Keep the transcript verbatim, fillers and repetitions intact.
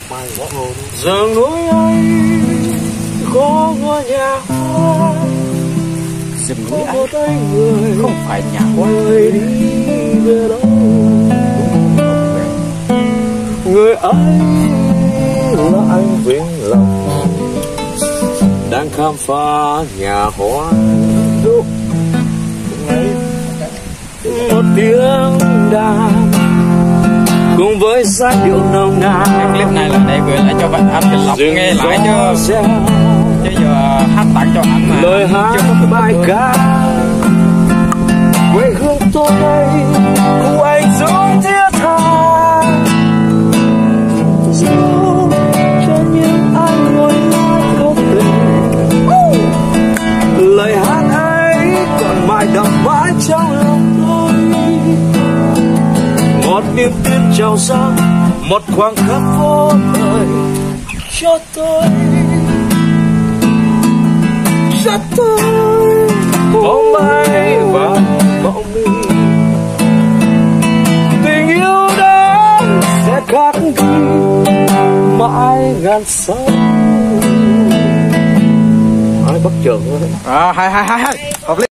rừng núi ấy có ngôi nhà hoa, rừng núi một ấy anh người không phải nhà hoa. người đi về đâu, người ấy là anh Vĩnh Long đang khám phá nhà hoa. Một tiếng đàn cùng với giai điệu nồng nàn. Cái clip này là để gửi lại cho bạn anh Vĩnh Long nghe lại cho chứ giờ hát tặng cho anh mà lời hát bài ca quê hương tôi đây cùng anh dũng thiết tha, dẫu cho những anh ngồi lại có tình, lời hát ấy còn mãi đậm mãi trong lòng tôi. Một niềm tin trào dâng, một khoảng khắc vô thời cho tôi, cho tôi bóng bay và bóng mi. Tình yêu đó sẽ khắc ghi mãi ngàn sao. Ai bắt chợt nữa. À, hay hay hay hay hợp lý.